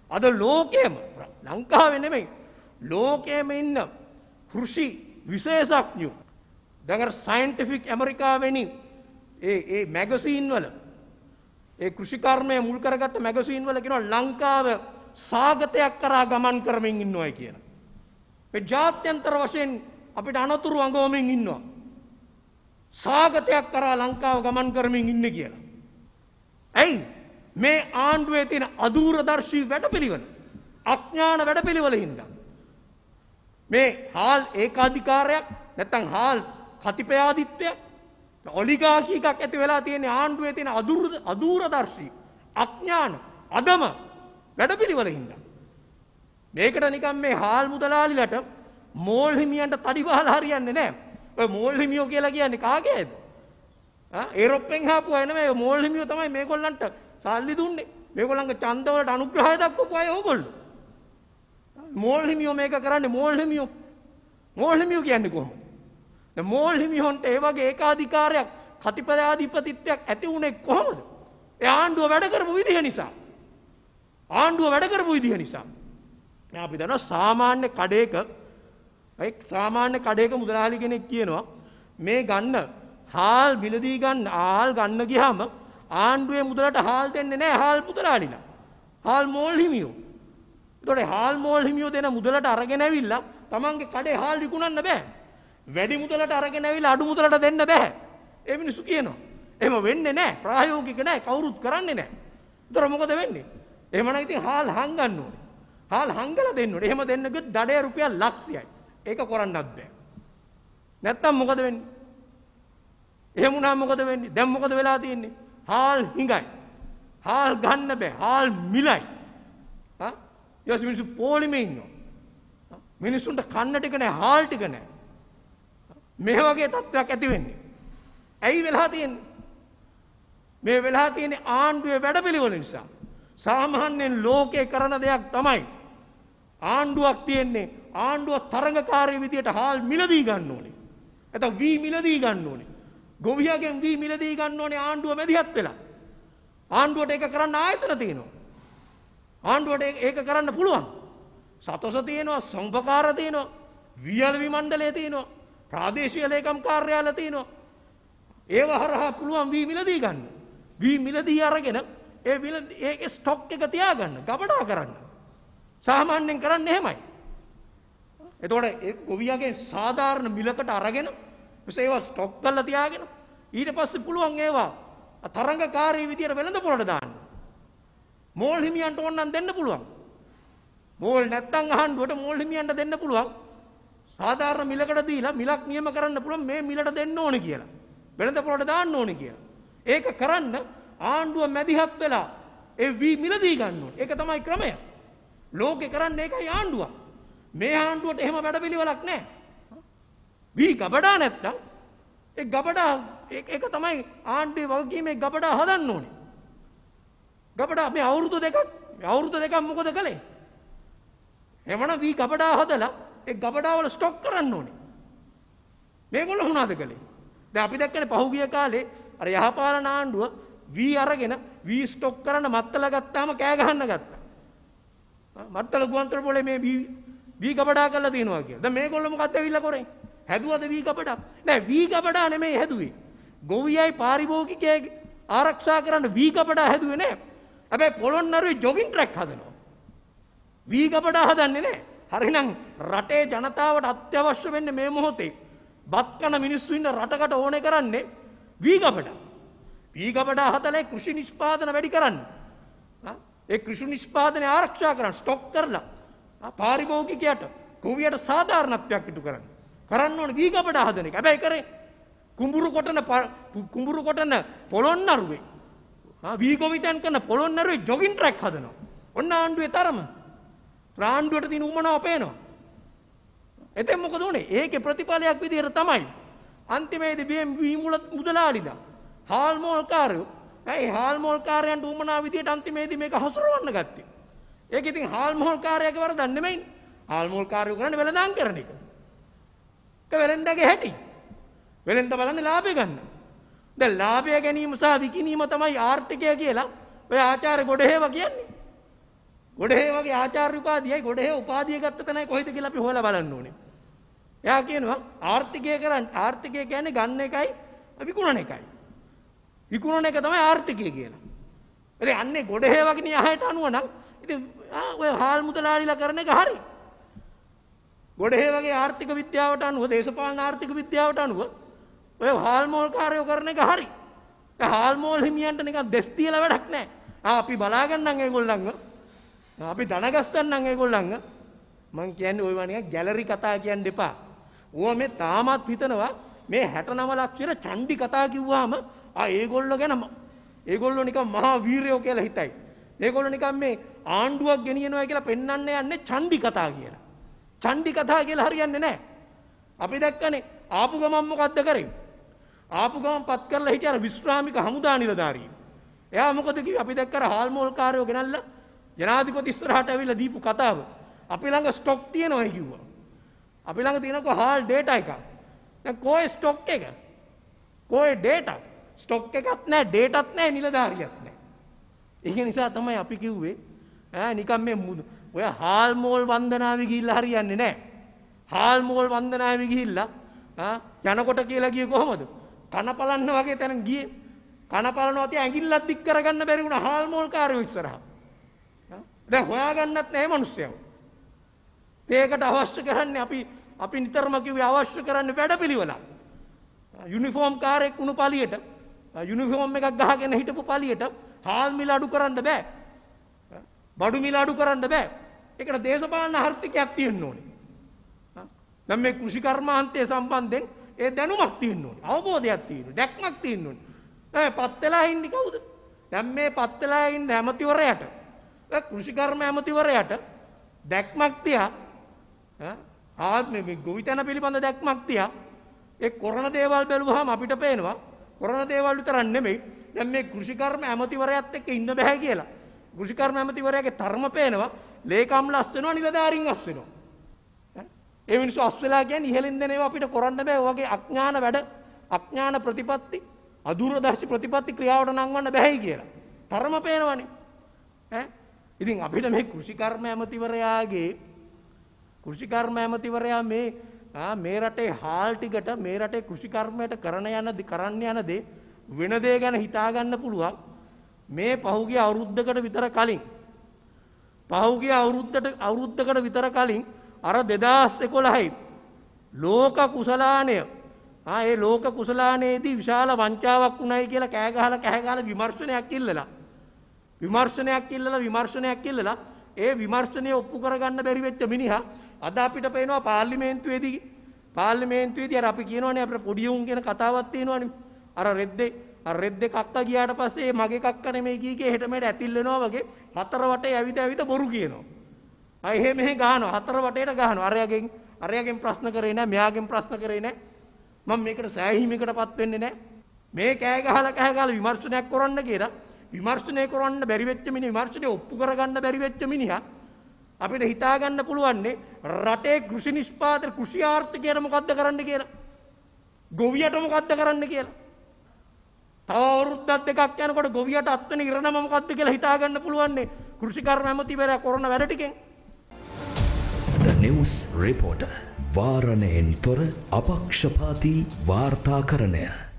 අද ලෝකයේම ලංකාවේ නෙමෙයි ලෝකයේම ඉන්න කෘෂි විශේෂඥයෝ දැන් අර සයන්ටිෆික් ඇමරිකාවෙනි ඒ මැගසින් වල ඒ කෘෂි කර්මය මුල් කරගත්ත මැගසින් වල කියනවා ලංකාව සාගතයක් කරා ගමන් කරමින් ඉන්නවයි කියන. මේ ජාත්‍යන්තර වශයෙන් අපිට අනතුරු අඟවමින් ඉන්නවා. සාගතයක් කරා ලංකාව ගමන් කරමින් ඉන්නේ කියලා. ඇයි මේ ආණ්ඩුවේ තියෙන අදූරදර්ශී වැඩපිළිවෙල අඥාන වැඩපිළිවෙල හින්දා මේ හාල් ඒකාධිකාරයක් නැත්නම් හාල් කතිපයාදිත්වයක් ඔලිගාකි එකක් ඇති වෙලා තියෙන ආණ්ඩුවේ තියෙන අදූරදර්ශී අඥාන අදම වැඩපිළිවෙල හින්දා මේකට නිකන් මේ හාල් මුදලාලිලට මෝල් හිමියන්ට තඩි බහලා හරියන්නේ නැහැ. ඔය මෝල් හිමියෝ කියලා කියන්නේ කාගේද? ඒරොප්පෙන් ආපු අය නෙමෙයි මෝල් හිමියෝ තමයි මේගොල්ලන්ට සල්ලි දුන්නේ. මේගොල්ලන්ගේ ඡන්ද වලට අනුග්‍රහය දක්වපු අය ඕගොල්ලෝ. මෝල් හිමියෝ මේක කරන්නේ මෝල් හිමියෝ කියන්නේ කොහොමද? දැන් මෝල් හිමියොන්ට ඒ වගේ ඒකාධිකාරයක් කතිපයාධිපතිත්වයක් ඇති උනේ කොහොමද? ඒ ආණ්ඩුව වැඩ කරපු විදිහ නිසා. අපි දන්නවා සාමාන්‍ය කඩේක මුදලාලි කෙනෙක් කියනවා මේ ගන්න හාල් මිලදී ගන්න හාල් ගන්න ගියාම ආණ්ඩුවේ මුදලට හාල් දෙන්නේ නැහැ හාල් මුදලාලිලා. හාල් මෝල් හිමියෝ. ඒතකොට හාල් මෝල් හිමියෝ දෙන මුදලට අරගෙන ඇවිල්ලා තමන්ගේ කඩේ හාල් විකුණන්න බෑ. වැඩි මුදලට අරගෙන ඇවිල්ලා අඩු මුදලට දෙන්න බෑ. ඒ මිනිස්සු කියනවා. එහෙම වෙන්නේ නැහැ. ප්‍රායෝගික නැහැ. කවුරුත් කරන්නේ නැහැ. ඒතකොට මොකද වෙන්නේ? එහෙමනම් ඉතින් හාල් හංගන්න ඕනේ. හාල් හංගලා දෙන්න ඕනේ. එහෙම දෙන්න ගියොත් දඩේ රුපියල් ලක්ෂයයි. ඒක කරන්නත් බෑ. නැත්තම් මොකද වෙන්නේ? එහෙම වුණාම මොකද වෙන්නේ? දැන් මොකද වෙලා තියෙන්නේ? හාල් හිඟයි. හාල් ගන්න බෑ. හාල් මිලයි. ඊට මිනිස්සු පොලිමේ ඉන්නවා. මිනිස්සුන්ට කන්න ටික නැහැ, හාල් ටික නැහැ. මේ වගේ තත්ත්වයක් ඇති වෙන්නේ. ඇයි වෙලා තියෙන්නේ? මේ වෙලා තියෙන්නේ ආණ්ඩුවේ වැඩපිළිවෙල නිසා. සාමාන්‍යයෙන් ලෝකේ කරන දෙයක් තමයි ආණ්ඩුවක් තියෙන්නේ ආණ්ඩුව තරඟකාරී විදියට හාල් මිලදී ගන්න ඕනේ. නැත්නම් වී මිලදී ගන්න ඕනේ. ගොවියාගෙන් වී මිලදී ගන්න ඕනේ ආණ්ඩුව මැදිහත් වෙලා. ආණ්ඩුවට ඒක කරන්න ආයතන තියෙනවා. ආණ්ඩුවට ඒක කරන්න පුළුවන්. සතොස තියෙනවා, සංපකාර තියෙනවා, වියල්වි මණ්ඩලය තියෙනවා, ප්‍රාදේශීය ලේකම් කාර්යාලය තියෙනවා. ඒව හරහා පුළුවන් වී මිලදී ගන්න. වී මිලදී අරගෙන ඒ ස්ටොක් එක තියාගන්න, ගබඩා කරන්න. සාමාන්‍යයෙන් කරන්නේ එහෙමයි. එතකොට ඒ ගොවියාගේ සාධාරණ මිලකට අරගෙන ඒවා ස්ටොක් කරලා තියාගෙන ඊට පස්සේ පුළුවන් ඒවා තරංගකාරී විදියට වෙළඳ පොළට දාන්න. මෝල් හිමියන්ට ඕනනම් දෙන්න පුළුවන්. මෝල් නැත්තම් ආණ්ඩුවට මෝල් හිමියන්ට දෙන්න පුළුවන්. සාධාරණ මිලකට දීලා මිලක් නියම කරන්න පුළුවන් මේ මිලට දෙන්න ඕනේ කියලා. වෙළඳ පොළට දාන්න ඕනේ කියලා. ඒක කරන්න ආණ්ඩුව මැදිහත් වෙලා ඒ වී මිලදී ගන්න ඕනේ. ඒක තමයි ක්‍රමය. ලෝකේ කරන්නේ ඒකයි ආණ්ඩුව. මේ ආණ්ඩුවට එහෙම වැඩපිළිවෙලක් නැහැ. වී ගබඩා නැත්තම් ඒ ගබඩා ඒක තමයි ආණ්ඩුවේ වගකීමේ ගබඩා හදන්න ඕනේ. ගබඩා මේ අවුරුදු දෙකක් මොකද කළේ? එවනම් වී ගබඩා හදලා ඒ ගබඩා වල ස්ටොක් කරන්න ඕනේ. මේගොල්ලෝ මොනවද කළේ? දැන් අපි දැක්කනේ පහුගිය කාලේ අර යහපාලන ආණ්ඩුව වී අරගෙන වී ස්ටොක් කරන්න මත්තල ගත්තාම කෑ ගහන්න ගත්තා. මත්තල ගුවන්තොට පොලේ මේ වී ගබඩා කරලා තියෙනවා කියලා. දැන් මේගොල්ලෝ මොකද්ද ඇවිල්ලා කරේ? හැදුවද වී ගබඩා? නෑ වී ගබඩා නෙමෙයි හැදුවේ. ගොවියයි පාරිභෝගිකයයි ආරක්ෂා කරන්න වී ගබඩා හැදුවේ නෑ. හැබැයි පොළොන්නරුවේ ජොගින් ට්‍රැක් හදනවා. වී ගබඩා හදන්නේ නෑ. හරිනම් රටේ ජනතාවට අත්‍යවශ්‍ය වෙන්නේ මේ මොහොතේ බත් කන මිනිස්සු ඉන්න රටකට ඕනේ කරන්නේ වී ගබඩා. වී ගබඩා හදලා කෘෂි නිෂ්පාදන වැඩි කරන්න. ඒ කෘෂි නිෂ්පාදනය ආරක්ෂා කරන්න ස්ටොක් කරලා පාරිභෝගිකයට ගොවියට සාධාරණත්වයක් ඉටු කරන්න ඕනේ වී ගබඩා හදන එක. හැබැයි කරේ කුඹුරු කොටන පොළොන්නරුවේ වී ගොවිතැන් කරන පොළොන්නරුවේ ජොගින් ට්‍රැක් හදනවා. ඔන්න ආණ්ඩුවේ තරම. ආණ්ඩුවට තියෙන උමනාව පේනවා. එතෙන් මොකද උනේ? ඒකේ ප්‍රතිඵලයක් විදියට තමයි අන්තිමේදී වී මුදලාලිලා හාල් මෝල්කාරයෝ ඇයි හාල් මෝල්කාරයන්ට උමනාව විදියට අන්තිමේදී මේක හසුරවන්න ගත්තේ. ඒක ඉතින් හාල් මෝල්කාරයාගේ වරදක් නෙමෙයි. හාල් මෝල්කාරයෝ කරන්නේ වෙළඳාම් කරන එක. ඒක වෙළඳගේ හැටි. වෙළඳ බලන්නේ ලාභය ගන්න. දැන් ලාභය ගැනීම සහ විකිණීම තමයි ආර්ථිකය කියලා ඔය ආචාර්ය ගොඩේව කියන්නේ. ගොඩේ වගේ ආචාර්ය උපාධියයි ගොඩේ උපාධිය ගත්ත තැනයි කොහෙද කියලා අපි හොයලා බලන්න ඕනේ. එයා කියනවා ආර්ථිකය කියන්නේ ගන්න එකයි විකුණන එකයි. විකුණන එක තමයි ආර්ථිකය කියලා. ඉතින් අන්නේ ගොඩේ වගේ න්‍යායයට අනුව නම් ඉතින් ඔය හාල් මුදලාලිලා කරන එක හරි. ගොඩේ වගේ ආර්ථික විද්‍යාවට අනුව දේශපාලන ආර්ථික විද්‍යාවට අනුව ඔය හාල් මෝල් කාර්යෝ කරන එක හරි. ඒ හාල් මෝල් හිමියන්ට නිකන් දෙස් තියලා වැඩක් නැහැ. අපි බලාගන්නම් ඒගොල්ලන්ව. අපි දනගස්සන්නම් ඒගොල්ලන්ව. මං කියන්නේ ඔය වගේ ගැලරි කතා කියන්න එපා. ඕවා මේ තාමත් හිතනවා මේ 69 ලක්ෂර චණ්ඩි කතා කිව්වහම ඒගොල්ලෝ ගැන ඒගොල්ලෝ නිකන් මහා වීරයෝ කියලා හිතයි. ඒගොල්ලෝ නිකන් මේ ආණ්ඩුවක් ගෙනියනවා කියලා පෙන්වන්න යන්නේ චණ්ඩි කතා කියලා. චණ්ඩි කතා කියලා හරියන්නේ නැහැ. අපි දැක්කනේ ආපු ගමන් මොකද්ද කරේ? ආපු ගමන් පත් කරලා හිටිය අර විශ්‍රාමික හමුදා නිලධාරියෙක්. එයා මොකද කිව්වේ? අපි දැක්ක අර හාල් මෝල් කාර්යෝ ගෙනල්ලා ජනාධිපති ඉස්සරහට ඇවිල්ලා දීපු කතාව. අපි ළඟ ස්ටොක් තියෙනවා කිව්වා. අපි ළඟ තියෙනකො හාල් ඩේටා එකක්. දැන් කොයි ස්ටොක් එක? කොයි ඩේටා? ස්ටොක් එකක් නැහැ, ඩේටාත් නැහැ, නිලධාරියක් නැහැ. ඒක නිසා තමයි අපි කිව්වේ නිකන් මේ ඔය හාල් මෝල් වන්දනාවේ ගිහිල්ලා හරියන්නේ නැහැ. හාල් මෝල් වන්දනාවේ ගිහිල්ලා යනකොට කියලා ගියේ කොහමද? කන පලන්න වගේ තැන ගියේ. කන පලනවා තිය ඇඟිල්ලක් දික් කරගන්න බැරි වුණා හාල් මෝල් කාර්යෝ ඉස්සරහා. දැන් හොයාගන්නත් නැහැ මිනිස්සුයව. ඒකට අවශ්‍ය කරන්නේ අපි නිතරම කිව්වේ අවශ්‍ය කරන්නේ වැඩපිළිවෙලක්. යුනිෆෝම් කාර්යයක් වුණු පළියට යුනිෆෝම් එකක් ගහගෙන හිටපු පළියට හාල් මිල අඩු කරන්න බෑ. බඩු මිල අඩු කරන්න බෑ. ඒකට දේශපාලන ආර්ථිකයක් තියෙන්න ඕනේ. දැන් මේ කෘෂි කර්මාන්තය සම්බන්ධයෙන් ඒ දැනුමක් තියෙන්න ඕනේ. අවබෝධයක් තියෙන්න ඕනේ. දැක්මක් තියෙන්න ඕනේ. පත් වෙලා ඉන්නේ කවුද? දැන් මේ පත් වෙලා ඉන්න ඇමතිවරයාට කෘෂි කර්ම ඇමතිවරයාට දැක්මක් තියා මේ ගොවිතැන පිළිබඳ දැක්මක් තියා ඒ කරන දේවල් බැලුවාම අපිට පේනවා කරන දේවල් විතරක් නෙමෙයි දැන් මේ කෘෂි කර්ම ඇමතිවරයාත් එක්ක ඉන්න බෑ කියලා. කෘෂි කර්ම ඇමතිවරයාගේ තරම පේනවා ලේකම්ලා අස් වෙනවා නිලධාරීන් අස් වෙනවා. ඒ මිනිස්සු අස් වෙලා කියන්නේ ඉහළින් දෙන ඒවා අපිට කරන්න බෑ. ඔයගේ අඥාන වැඩ අඥාන ප්‍රතිපත්ති අදූරදර්ශී ප්‍රතිපත්ති ක්‍රියාවට නංවන්න බෑයි කියලා. තරම පේනවනේ. ඉතින් අපිට මේ කෘෂි කර්ම ඇමතිවරයා මේ රටේ හාල් ටිකට මේ රටේ කෘෂි කර්මයට කරන්න යන දේ වෙන දේ ගැන හිතා ගන්න පුළුවන්. මේ පහුගිය අවුරුද්දකට විතර කලින් අර 2011 ලෝක කුසලානය ඒ ලෝක කුසලානයේදී විශාල වංචාවක් වුණයි කියලා කෑ ගහලා විමර්ශනයක් ඉල්ලලා ඒ විමර්ශනය ඔප්පු කරගන්න බැරි වෙච්ච මිනිහා අද අපිට පේනවා පාර්ලිමේන්තුවේදී අර අපි කියනවනේ අපේ පොඩි උන් කියන කතාවක් තියෙනවනේ අර රෙද්දේ කක්ක ගියාට පස්සේ මගේ කක්ක නෙමෙයි කීකේ හෙට මෙහෙට ඇතිල් වෙනවා වගේ හතර වටේ ඇවිද බොරු කියනවා. එහෙ මෙහෙ ගහනවා හතර වටේට ගහනවා. අරයාගෙන් ප්‍රශ්න කරේ නැහැ, මෙයාගෙන් ප්‍රශ්න කරේ නැහැ. මම මේකට සෑහීමකටපත් වෙන්නේ නැහැ. මේ කෑ ගහලා විමර්ශනයක් කරන්න කියලා විමර්ශනය කරන්න බැරි වෙච්ච විමර්ශනය ඔප්පු කරගන්න බැරි වෙච්ච මිනිහා අපිට හිතා ගන්න පුළුවන්නේ රටේ කෘෂි නිෂ්පාදන කෘෂි ආර්ථිකයට මොකද්ද කරන්න කියලා. ගොවියට මොකද්ද කරන්න කියලා. තව අවුරුද්දක් දෙකක් යනකොට ගොවියට අත්වෙන ඉරණම මොකද්ද කියලා හිතා ගන්න පුළුවන්නේ කෘෂි කර්ම ඇමතිවරයා කරන වැඩ ටිකෙන්. The News Reporter වාරණයෙන් තොර අපක්ෂපාතී වාර්තාකරණය